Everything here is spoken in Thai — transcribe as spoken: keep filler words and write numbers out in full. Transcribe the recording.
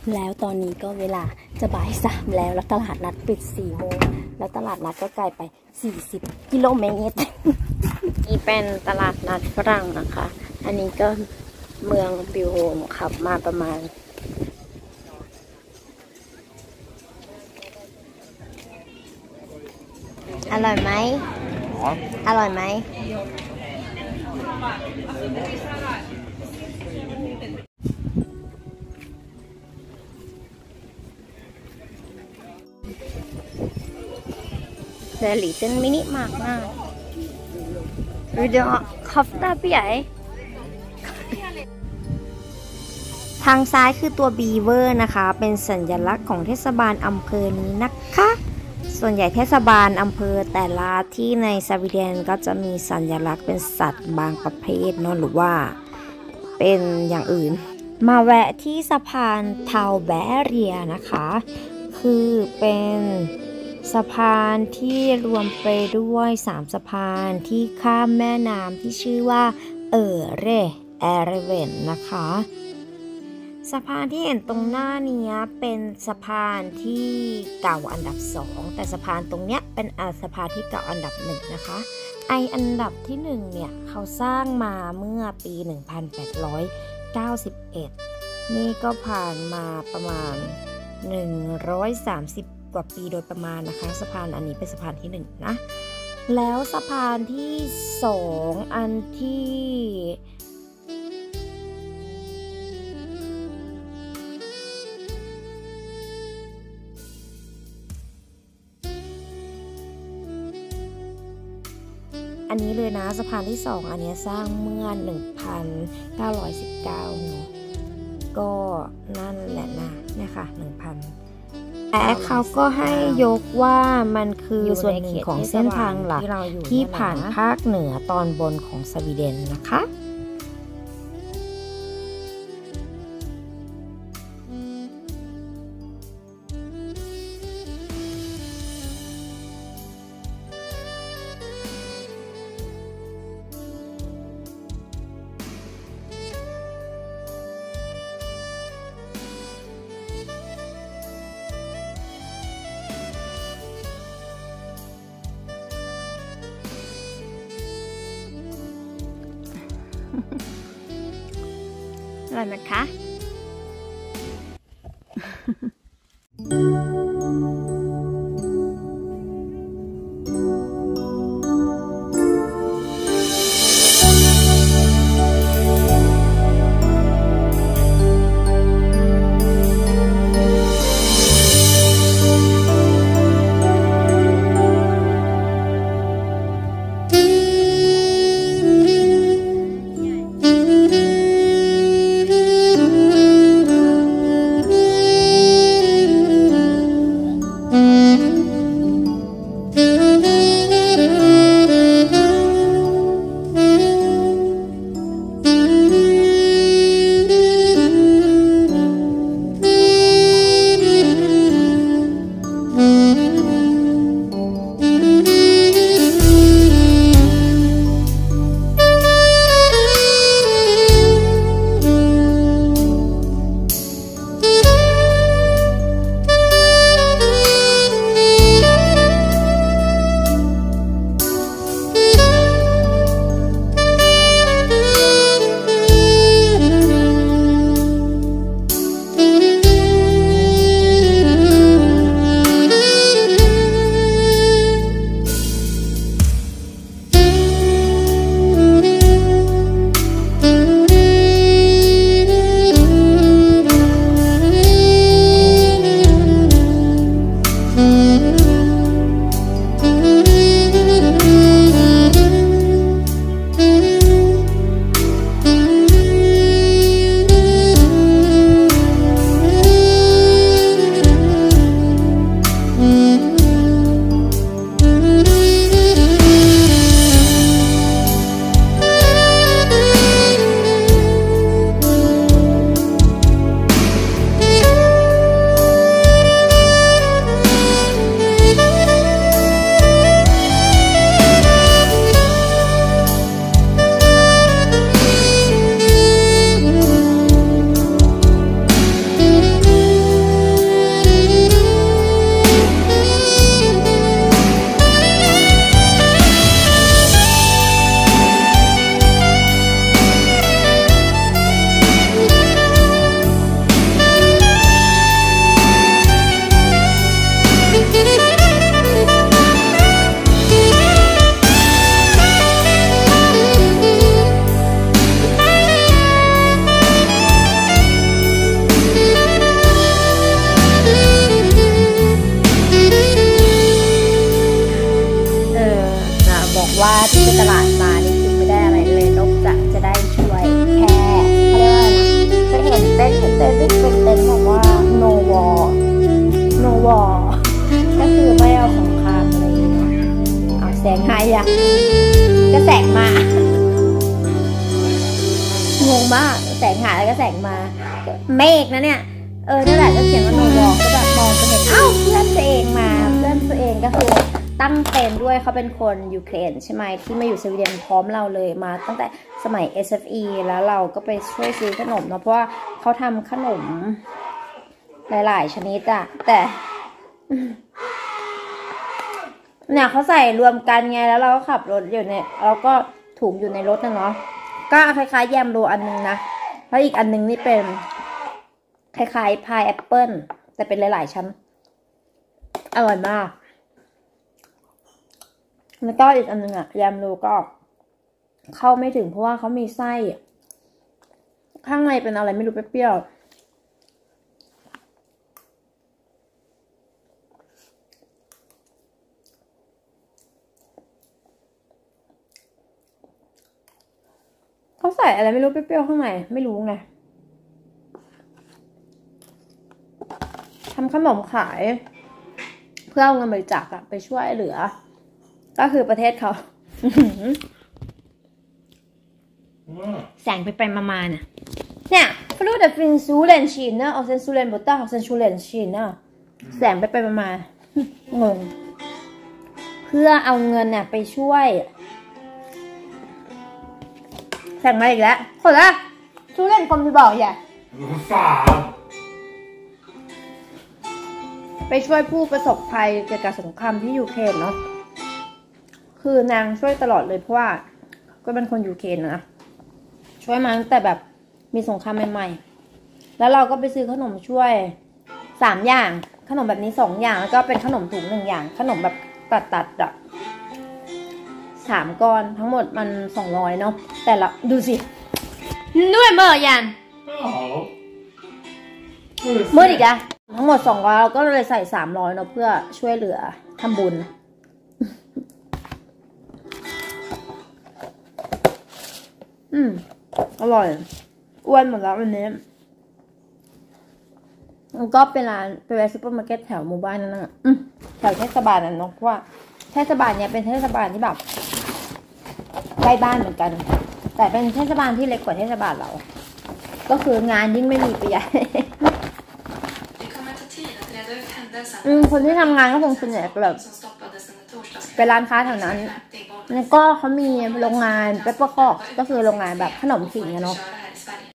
แล้วตอนนี้ก็เวลาจะบ่ายสามแล้วแล้วตลาดนัดปิดสี่โมงแล้วตลาดนัดก็ไกลไปสี่สิบกิโลเมตรนี่เป็นตลาดนัดฝรั่งนะคะอันนี้ก็เมืองบิวโฮมขับมาประมาณอร่อยไหมอร่อยไหมDet är en liten minimarknad. Vill du ha kofta påใหญ่ทางซ้ายคือตัวบีเวอร์นะคะเป็นสัญลักษณ์ของเทศบาลอำเภอนี้นะคะส่วนใหญ่เทศบาลอำเภอแต่ละที่ในสวีเดนก็จะมีสัญลักษณ์เป็นสัตว์บางประเภทเนาะหรือว่าเป็นอย่างอื่นมาแวะที่สะพานเทาแบเรียนะคะคือเป็นสะพานที่รวมไปด้วยสามสะพานที่ข้ามแม่น้ำที่ชื่อว่าเออเรแอรเวนนะคะสะพานที่เห็นตรงหน้านี้เป็นสะพานที่เก่าอันดับสองแต่สะพานตรงเนี้ยเป็นสะพานที่เก่าอันดับหนึ่งนะคะไออันดับที่หนึ่งเนี่ยเขาสร้างมาเมื่อปีหนึ่งพันแปดร้อยเก้าสิบเอ็ดนี่ก็ผ่านมาประมาณหนึ่งร้อยสามสิบกว่าปีโดยประมาณนะคะสะพานอันนี้เป็นสะพานที่หนึ่งนะแล้วสะพานที่สองอันที่อันนี้เลยนะสะพานที่สองอันนี้สร้างเมื่อหนึ่งพันเก้าร้อยสิบเก้าเนาะก็นั่นแหละนะเนี่ยค่ะหนึ่งพันแต่เขาก็ให้ยกว่ามันคือส่วนหนึ่งของเส้นทางหลักที่ผ่านภาคเหนือตอนบนของสวีเดนนะคะอร่อยไหมคะว่าที่ไปตลาดมานี่คือไม่ได้อะไรเลยนอกจากจะได้ช่วยแค่เขาเรียกว่าอะไรนะไปเห็นเต้นเห็นเต้นที่เป็นเต้นบอกว่า no war no war ก็คือไม่เอาสงครามอะไรอย่างเงี้ยเอาแสงหายอ่ะก็แสงมางงมากแสงหายแล้วก็แสงมาเมฆนะเนี่ยเออนั่นแหละก็เขียนว่า no war ก็แบบมองไปเห็นเอ้าเพื่อนตัวเองมาเพื่อนตัวเองก็คือตั้งเต็นท์ด้วยเขาเป็นคนยูเครนใช่ไหมที่มาอยู่สวีเดนพร้อมเราเลยมาตั้งแต่สมัย เอส เอฟ อี แล้วเราก็ไปช่วยซื้อขนมเนาะเพราะว่าเขาทำขนมหลายๆชนิดอะแต่เนี่ยเขาใส่รวมกันไงแล้วเราก็ขับรถอยู่ในแล้วก็ถุงอยู่ในรถนะเนาะก็คล้ายๆแยมโรอันนึงนะเพราะอีกอันนึงนี่เป็นคล้ายๆพายแอปเปิ้ลแต่เป็นหลายๆชั้นอร่อยมากแล้วก็อีกอันนึงอะแยมโรก็เข้าไม่ถึงเพราะว่าเขามีไส้ข้างในเป็นอะไรไม่รู้เปรี้ยวเขาใส่อะไรไม่รู้เปรี้ยวๆข้างในไม่รู้ไงทำขนมขายเพื่อเอาเงินบริจาคอะไปช่วยเหลือก็คือประเทศเขาแสงไปไปมาๆน่ะเนี่ยฟลูดฟินซูเลนชินนะเอาเซนซูเลนบต้าเอาเซนซูเลนชินนะแสงไปไปมาๆงงเพื่อเอาเงินเนี่ยไปช่วยแสงมาอีกแล้วคนละซูเลนคอมที่บอกอย่าไปช่วยผู้ประสบภัยเกี่ยวกับสงครามที่ยูเครนเนาะคือนางช่วยตลอดเลยเพราะว่าก็เป็นคนยูเครนนะช่วยมาตั้งแต่แบบมีสงครามใหม่ๆแล้วเราก็ไปซื้อขนมช่วยสามอย่างขนมแบบนี้สองอย่างแล้วก็เป็นขนมถุงหนึ่งอย่างขนมแบบตัดตัดอะสามก้อนทั้งหมดมันสองร้อยเนาะแต่ละดูสิด้วยเมื่อยันเมื่ออีกอะทั้งหมดสองร้อยเราก็เลยใส่สามร้อยเนาะเพื่อช่วยเหลือทำบุญอืมอร่อยอ้วนหมดแล้ววันนี้แล้วก็เป็นร้านเป็นร้านซุปเปอร์มาร์เก็ตแถวหมู่บ้านนั่นน่ะอืมแถวเทศบาลนั่นเนาะเพราะว่าเทศบาลเนี้ยเป็นเทศบาลที่แบบใกล้บ้านเหมือนกันแต่เป็นเทศบาลที่เล็กกว่าเทศบาลเราก็คืองานยิ่งไม่มีไปใหญ่อืมคนที่ทำงานก็คงส่วนใหญ่แบบเป็นร้านค้าแถวนั้นแล้วก็เขามีโรงงานเปปเปอร์คอกก็คือโรงงานแบบขนมขิงเนาะ